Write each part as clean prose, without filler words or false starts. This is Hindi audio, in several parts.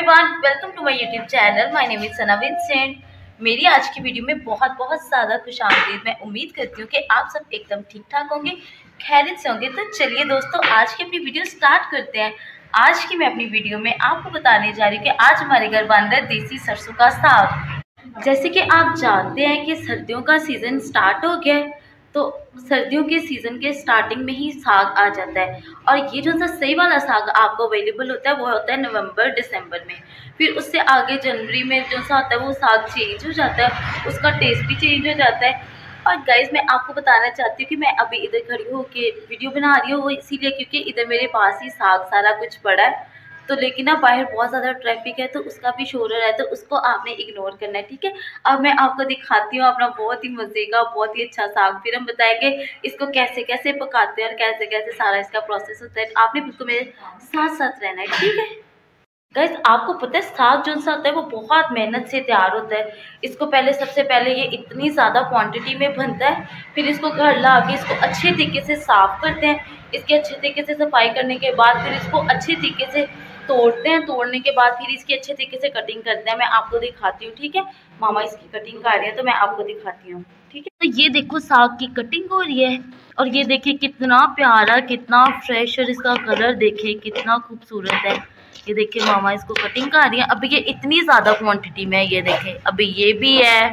Everyone, welcome to my YouTube channel. My name is Sana Vincent. मेरी आज की वीडियो में बहुत ज़्यादा खुशामदीद। मैं उम्मीद करती हूँ कि आप सब एकदम ठीक ठाक होंगे, खैरियत से होंगे। तो चलिए दोस्तों, आज की अपनी वीडियो स्टार्ट करते हैं। आज की मैं अपनी वीडियो में आपको बताने जा रही हूँ कि आज हमारे घर बन रहा है देसी सरसों का साग। जैसे कि आप जानते हैं कि सर्दियों का सीज़न स्टार्ट हो गया है, तो सर्दियों के सीज़न के स्टार्टिंग में ही साग आ जाता है। और ये जो सा सही वाला साग आपको अवेलेबल होता है वो होता है नवंबर दिसंबर में। फिर उससे आगे जनवरी में जो सा होता है वो साग चेंज हो जाता है, उसका टेस्ट भी चेंज हो जाता है। और गाइस, मैं आपको बताना चाहती हूँ कि मैं अभी इधर खड़ी हो के वीडियो बना रही हूँ, वो इसीलिए क्योंकि इधर मेरे पास ही साग सारा कुछ पड़ा है। तो लेकिन ना बाहर बहुत ज़्यादा ट्रैफिक है, तो उसका भी शोर है, तो उसको आपने इग्नोर करना है, ठीक है। अब मैं आपको दिखाती हूँ अपना बहुत ही मज़े का बहुत ही अच्छा साग। फिर हम बताएंगे इसको कैसे कैसे पकाते हैं और कैसे कैसे सारा इसका प्रोसेस होता है। आपने बिल्कुल मेरे साथ साथ रहना है, ठीक है। गाइस, आपको पता है साग जो सा होता है वो बहुत मेहनत से तैयार होता है। इसको सबसे पहले ये इतनी ज़्यादा क्वांटिटी में बनता है, फिर इसको घर ला के इसको अच्छे तरीके से साफ़ करते हैं। इसके अच्छे तरीके से सफाई करने के बाद फिर इसको अच्छे तरीके से तोड़ते हैं। तोड़ने के बाद फिर इसकी अच्छे तरीके से कटिंग करते हैं। मैं आपको दिखाती हूँ, ठीक है। मामा इसकी कटिंग कर रहे हैं तो मैं आपको दिखाती हूँ, ठीक है। तो ये देखो साग की कटिंग हो रही है, और ये देखिए कितना प्यारा, कितना फ्रेश, और इसका कलर देखिए कितना खूबसूरत है। ये देखिए मामा इसको कटिंग कर रही है। अभी ये इतनी ज़्यादा क्वांटिटी में है, ये देखें। अभी ये भी है,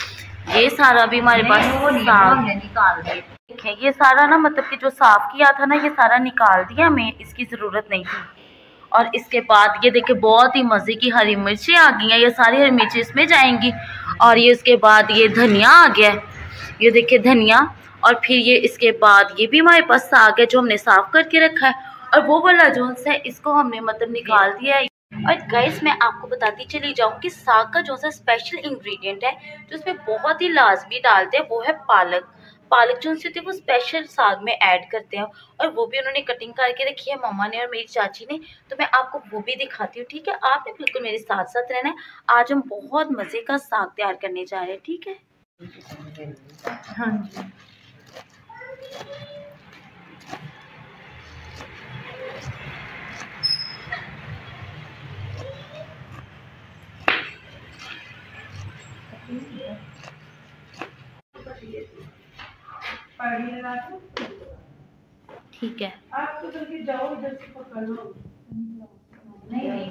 ये सारा भी हमारे पास साग निकाल दिए। देखें ये सारा ना, मतलब कि जो साफ किया था ना, ये सारा निकाल दिया, हमें इसकी ज़रूरत नहीं थी। और इसके बाद ये देखिए बहुत ही मज़े की हरी मिर्चें आ गई हैं, ये सारी हरी मिर्चें इसमें जाएंगी। और ये उसके बाद ये धनिया आ गया, ये देखिए धनिया। और फिर ये इसके बाद ये भी हमारे पास साग है जो हमने साफ़ करके रखा है, और वो वाला जो है इसको हमने मतलब निकाल दिया है। और गाइस, मैं आपको बताती चली जाऊँ कि साग का जो सा स्पेशल इंग्रेडिएंट है जो उसमें बहुत ही लाजमी डालते हैं वो है पालक। पालक जो होती है वो स्पेशल साग में ऐड करते हैं, और वो भी उन्होंने कटिंग करके रखी है मामा ने और मेरी चाची ने। तो मैं आपको वो भी दिखाती हूँ, ठीक है। आपने बिल्कुल मेरे साथ साथ रहना है। आज हम बहुत मज़े का साग तैयार करने जा रहे हैं, ठीक है। हाँ जी, ठीक है। आप तो जल्दी जाओ, इधर से पकड़ लो। नहीं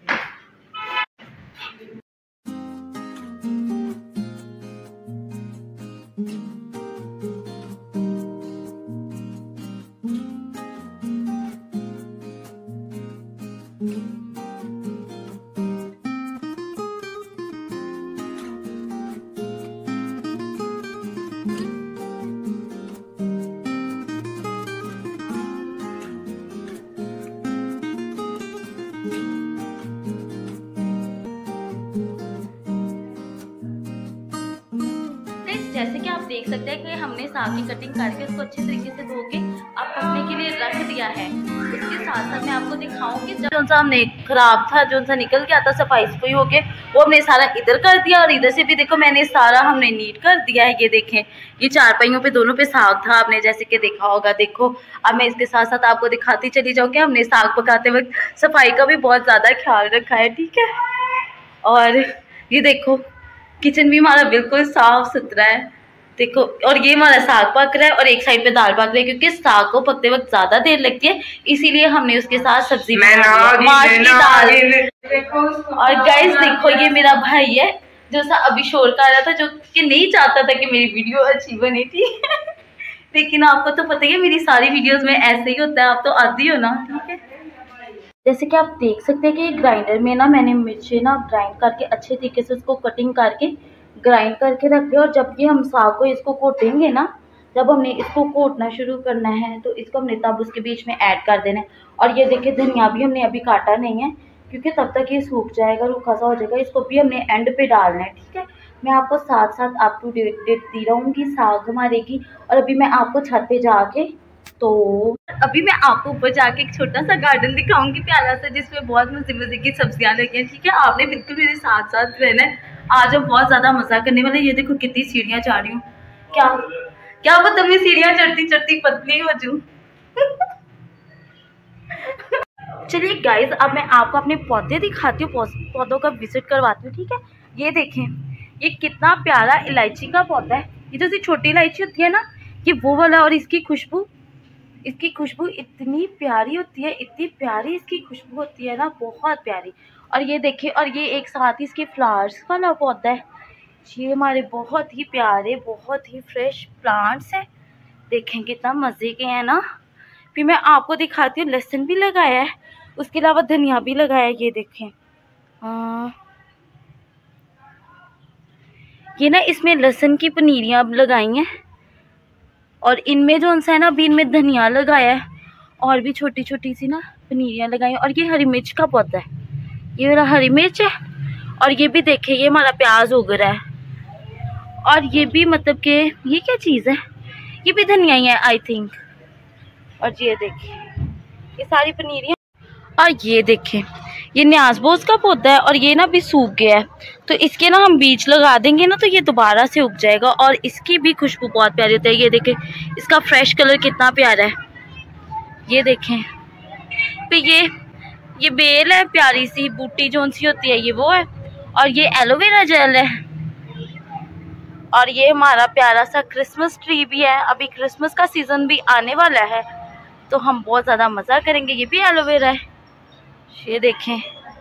जैसे कि आप देख सकते हैं कि हमने साग की कटिंग करके उसको अच्छे तरीके से धो के आप पकने के लिए रख दिया है। इसके साथ साथ मैं आपको दिखाऊंगी जो सा हमने खराब था, जो सा निकल गया था सफाई सफाई होके, वो हमने सारा इधर कर दिया। और इधर से भी देखो मैंने सारा हमने नीट कर दिया है। ये देखें, ये चारपाइयों पे दोनों पे साग था, आपने जैसे कि देखा होगा। देखो अब मैं इसके साथ साथ आपको दिखाती चली जाऊँ कि हमने साग पकाते वक्त सफाई का भी बहुत ज़्यादा ख्याल रखा है, ठीक है। और ये देखो किचन भी हमारा बिल्कुल साफ सुथरा है, देखो। और ये हमारा साग पक रहा है और एक साइड पे दाल पक रही है, क्योंकि साग को पकते वक्त ज्यादा देर लगती है, इसीलिए हमने उसके साथ सब्जी माश की दाल। और गाइस देखो, ये मेरा भाई है जो सा अभी शोर कर रहा था, जो कि नहीं चाहता था कि मेरी वीडियो अच्छी बनी थी लेकिन आपको तो पता ही है मेरी सारी वीडियोस में ऐसे ही होता है, आप तो आती हो ना, ठीक है। जैसे कि आप देख सकते हैं कि ग्राइंडर में ना मैंने मिर्ची ना ग्राइंड करके अच्छे तरीके से उसको कटिंग करके ग्राइंड करके रख दिया। और जब ये हम साग को इसको कोटेंगे ना, जब हमने इसको कोटना शुरू करना है तो इसको हमने तब उसके बीच में ऐड कर देना है। और ये देखिए धनिया भी हमने अभी काटा नहीं है, क्योंकि तब तक ये सूख जाएगा, रूखा सा हो जाएगा। इसको भी हमने एंड पे डालना है, ठीक है। मैं आपको साथ साथ अप टू डेट दी रहूँगी साग हमारे की। और अभी मैं आपको छत पे जाके अभी मैं आपको ऊपर जाके एक छोटा सा गार्डन दिखाऊंगी प्यारा सा, जिसमें बहुत मजे की सब्जियां लगी हैं, ठीक है। आपने बिल्कुल मेरे साथ साथ रहना है। आज हम बहुत ज्यादा मजा करने वाले। ये देखो कितनी सीढ़ियां चढ़ रही हूँ, क्या क्या पता मैं सीढ़ियां चढ़ती चढ़ती पतली हो जाऊं चलिए गाइज, अब मैं आपको अपने पौधे दिखाती हूँ, पौधों का विजिट करवाती हूँ, ठीक है। ये देखें, ये कितना प्यारा इलायची का पौधा है। ये जैसी छोटी इलायची होती है ना, ये वो वाला। और इसकी खुशबू इतनी प्यारी होती है, इतनी प्यारी इसकी खुशबू होती है ना, बहुत प्यारी। और ये देखिए, और ये एक साथ ही इसके फ्लावर्स वाला पौधा है। ये हमारे बहुत ही प्यारे, बहुत ही फ्रेश प्लांट्स हैं। देखें कितना मज़े के हैं ना। फिर मैं आपको दिखाती हूँ, लहसुन भी लगाया है, उसके अलावा धनिया भी लगाया है। ये देखें, ये ना इसमें लहसुन की पनीरियाँ लगाई हैं, और इनमें जो है ना, अभी इनमें धनिया लगाया है, और भी छोटी छोटी सी ना पनीरियाँ लगाई हैं। और ये हरी मिर्च का पौधा है, ये मेरा हरी मिर्च है। और ये भी देखें, ये हमारा प्याज उग रहा है। और ये भी मतलब कि ये क्या चीज़ है, ये भी धनिया ही है आई थिंक। और ये देखिए, ये सारी पनीरियाँ। और ये देखें, ये न्याज़बोज का पौधा है, और ये ना भी सूख गया है, तो इसके ना हम बीज लगा देंगे ना, तो ये दोबारा से उग जाएगा। और इसकी भी खुशबू बहुत प्यारी होती है। ये देखें, इसका फ्रेश कलर कितना प्यारा है, ये देखें। फिर ये बेल है, प्यारी सी बूटी जोन सी होती है, ये वो है। और ये एलोवेरा जेल है। और ये हमारा प्यारा सा क्रिसमस ट्री भी है। अभी क्रिसमस का सीज़न भी आने वाला है, तो हम बहुत ज़्यादा मज़ा करेंगे। ये भी एलोवेरा है, ये देखें।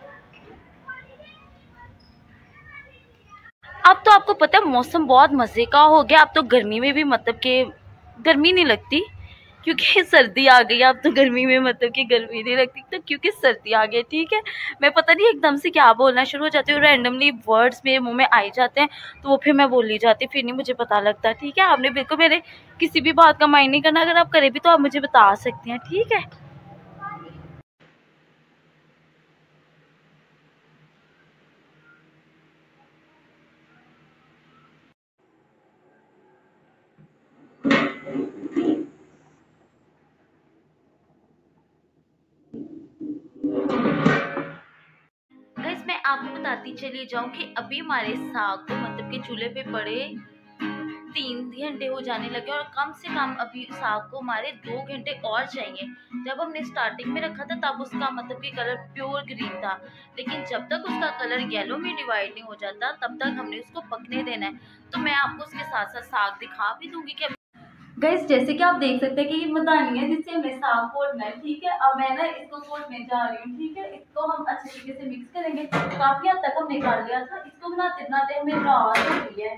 अब तो आपको पता है मौसम बहुत मज़े का हो गया। अब तो गर्मी में भी मतलब कि गर्मी नहीं लगती, क्योंकि सर्दी आ गई। अब तो गर्मी में मतलब कि गर्मी नहीं लगती, तो क्योंकि सर्दी आ गई, ठीक है। मैं पता नहीं एकदम से क्या बोलना शुरू हो जाती हूँ, रैंडमली वर्ड्स मेरे मुंह में आ ही जाते हैं, तो वो फिर मैं बोली जाती, फिर नहीं मुझे पता लगता, ठीक है। आपने बिल्कुल मेरे किसी भी बात का माइंड नहीं करना। अगर आप करें भी तो आप मुझे बता सकती हैं, ठीक है। गाइस, मैं आपको बताती चली जाऊं कि अभी हमारे साग को मतलब कि चूल्हे पे पड़े 3 घंटे हो जाने लगे, और कम से कम अभी साग को हमारे 2 घंटे और चाहिए। जब हमने स्टार्टिंग में रखा था तब उसका मतलब कि कलर प्योर ग्रीन था, लेकिन जब तक उसका कलर येलो में डिवाइड नहीं हो जाता तब तक हमने उसको पकने देना है। तो मैं आपको उसके साथ साथ साग दिखा भी दूंगी कि गाइस, जैसे कि आप देख सकते हैं कि ये मदानी है जिससे हमने साग कोटना है, ठीक है। अब मैं ना इसको कोटने जा रही हूँ, ठीक है। इसको हम अच्छे तरीके से मिक्स करेंगे। काफी हद तक हमने कर लिया था, इसको बनाते बनाते हमें रात हो गई है।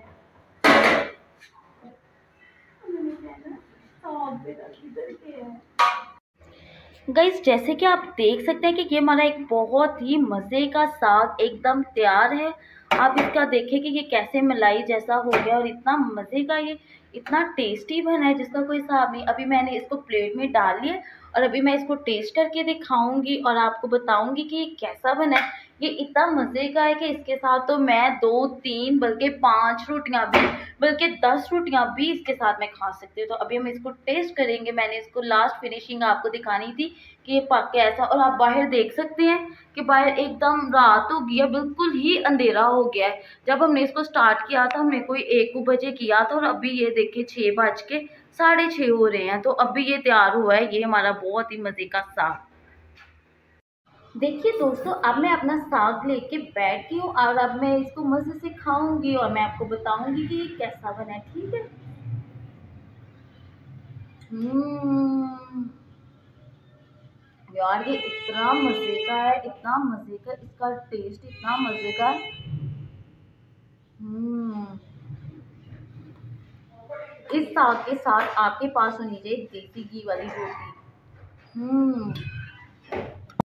गाइस, जैसे कि आप देख सकते हैं कि ये हमारा एक बहुत ही मज़े का साग एकदम तैयार है। आप इसका देखें कि ये कैसे मलाई जैसा हो गया, और इतना मज़े का, ये इतना टेस्टी बना है जिसका कोई हिसाब नहीं। अभी मैंने इसको प्लेट में डाल लिया, और अभी मैं इसको टेस्ट करके दिखाऊंगी और आपको बताऊंगी कि ये कैसा बना है। ये इतना मज़े का है कि इसके साथ तो मैं 2-3 बल्कि 5 रोटियां भी, बल्कि 10 रोटियां भी इसके साथ मैं खा सकती हूँ। तो अभी हम इसको टेस्ट करेंगे। मैंने इसको लास्ट फिनिशिंग आपको दिखानी थी कि ये पक के ऐसा। और आप बाहर देख सकते हैं कि बाहर एकदम रात हो गई है, बिल्कुल ही अंधेरा हो गया है। जब हमने इसको स्टार्ट किया था हमने कोई 1 बजे किया था, और अभी ये देखिए 6:06 हो रहे हैं। तो अभी ये तैयार हुआ है, ये हमारा बहुत ही मज़े का साग। देखिए दोस्तों, अब मैं अपना साग लेके बैठी हूँ, और अब मैं इसको मज़े से खाऊंगी, और मैं आपको बताऊंगी कि ये कैसा बना है, ठीक है। यार, ये इतना मज़े का है, इतना मज़े का, इसका टेस्ट इतना मज़े का है। इस साग के साथ आपके पास होनी चाहिए देसी घी वाली रोटी।